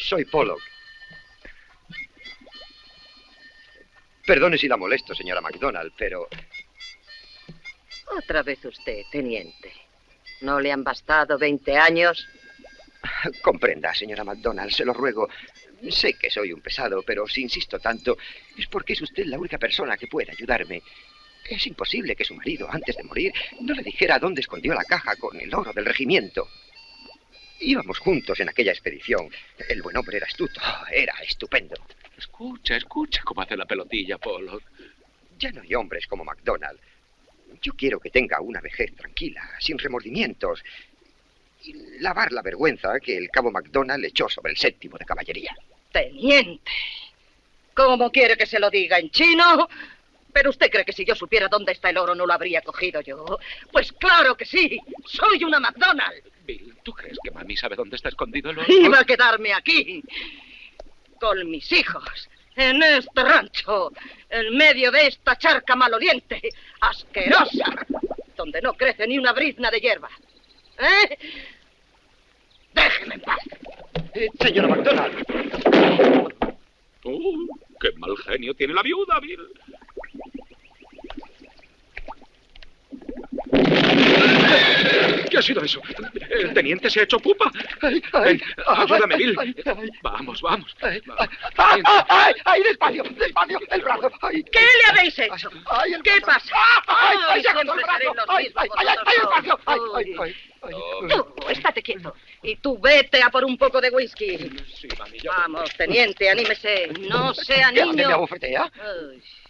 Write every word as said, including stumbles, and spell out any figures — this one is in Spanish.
Soy Pollock. Perdone si la molesto, señora MacDonald, pero... Otra vez usted, teniente. ¿No le han bastado veinte años? Comprenda, señora MacDonald, se lo ruego. Sé que soy un pesado, pero si insisto tanto, es porque es usted la única persona que puede ayudarme. Es imposible que su marido, antes de morir, no le dijera dónde escondió la caja con el oro del regimiento. Íbamos juntos en aquella expedición. El buen hombre era astuto, era estupendo. Escucha, escucha cómo hace la pelotilla, Pollock. Ya no hay hombres como MacDonald. Yo quiero que tenga una vejez tranquila, sin remordimientos, y lavar la vergüenza que el cabo MacDonald echó sobre el séptimo de caballería. Teniente, ¿cómo quiere que se lo diga en chino? ¿Pero usted cree que si yo supiera dónde está el oro no lo habría cogido yo? Pues claro que sí, soy una MacDonald. Bill, ¿tú crees que mami sabe dónde está escondido el oro? Iba a quedarme aquí, con mis hijos, en este rancho, en medio de esta charca maloliente, asquerosa, donde no crece ni una brizna de hierba. ¿Eh? Déjeme en paz. Eh, señora MacDonald. Oh, qué mal genio tiene la viuda, Bill. ¿Qué ha sido eso? El teniente se ha hecho pupa. Ay, ay, Ven, ayúdame, ay, Bill. ay, ay. Vamos, vamos. Ay, vamos. ay, ay, ay, ay, despacio, despacio, el brazo. Ay, ¿Qué le habéis hecho? ay, el ¿Qué brazo. pasa? Ay, ay, Ay, se ha roto siempre el brazo. seréis los Ay, mismos ay, ay, ay, vosotros despacio. Ay, dos. ay, ay, ay. Tú, estate quieto. Y tú vete a por un poco de whisky. Sí, mami, ya... Vamos, teniente, anímese. No sea ¿De dónde me niño. abofetea? Ay.